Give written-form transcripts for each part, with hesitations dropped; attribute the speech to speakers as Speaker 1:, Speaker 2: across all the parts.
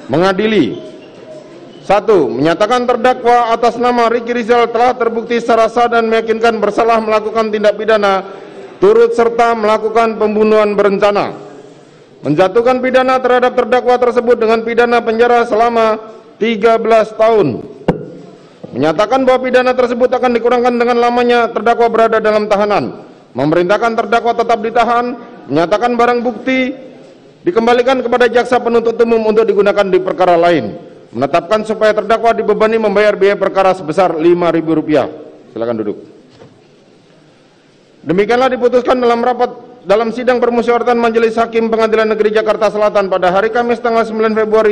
Speaker 1: mengadili. 1. Menyatakan terdakwa atas nama Ricky Rizal telah terbukti secara sah dan meyakinkan bersalah melakukan tindak pidana turut serta melakukan pembunuhan berencana. Menjatuhkan pidana terhadap terdakwa tersebut dengan pidana penjara selama 13 tahun. Menyatakan bahwa pidana tersebut akan dikurangkan dengan lamanya terdakwa berada dalam tahanan. Memerintahkan terdakwa tetap ditahan. Menyatakan barang bukti dikembalikan kepada jaksa penuntut umum untuk digunakan di perkara lain. Menetapkan supaya terdakwa dibebani membayar biaya perkara sebesar Rp5.000. Silakan duduk. Demikianlah diputuskan dalam sidang permusyawaratan Majelis Hakim Pengadilan Negeri Jakarta Selatan pada hari Kamis tanggal 9 Februari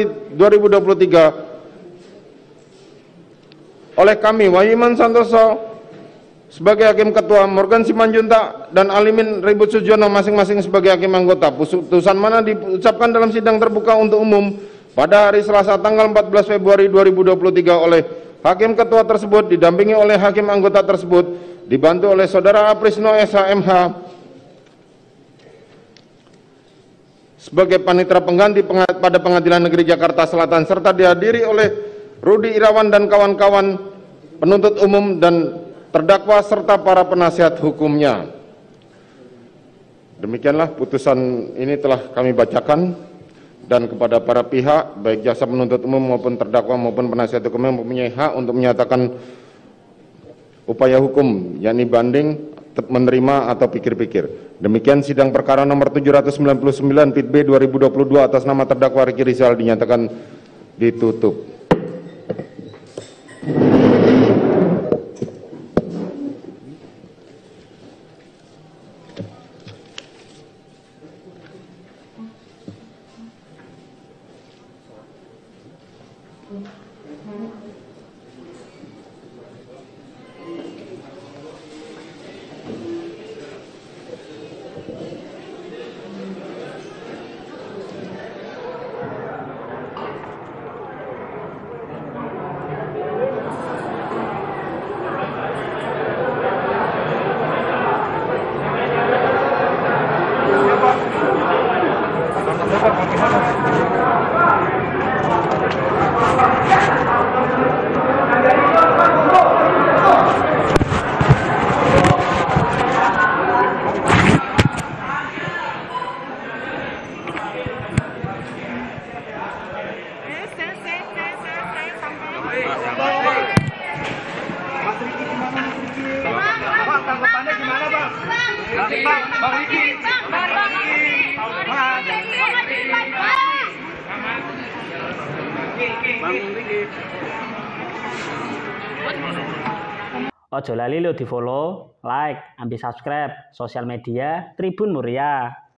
Speaker 1: 2023 oleh kami Wahyu Iman Santoso sebagai Hakim Ketua, Morgan Simanjuntak dan Alimin Ribut Sujono masing-masing sebagai Hakim Anggota. Putusan mana diucapkan dalam sidang terbuka untuk umum pada hari Selasa tanggal 14 Februari 2023 oleh Hakim Ketua tersebut didampingi oleh Hakim Anggota tersebut, dibantu oleh Saudara Aprisno SHMH sebagai panitera pengganti pada Pengadilan Negeri Jakarta Selatan, serta dihadiri oleh Rudi Irawan dan kawan-kawan penuntut umum dan terdakwa serta para penasihat hukumnya. Demikianlah putusan ini telah kami bacakan, dan kepada para pihak baik jaksa penuntut umum maupun terdakwa maupun penasihat hukum yang mempunyai hak untuk menyatakan upaya hukum yakni banding, menerima atau pikir-pikir. Demikian sidang perkara nomor 799 Pit B 2022 atas nama terdakwa Ricky Rizal dinyatakan ditutup.
Speaker 2: Tanggapannya gimana, Bang? Bang Riki.
Speaker 3: Ojo lali lo di follow, like, ambil subscribe sosial media Tribun Muria.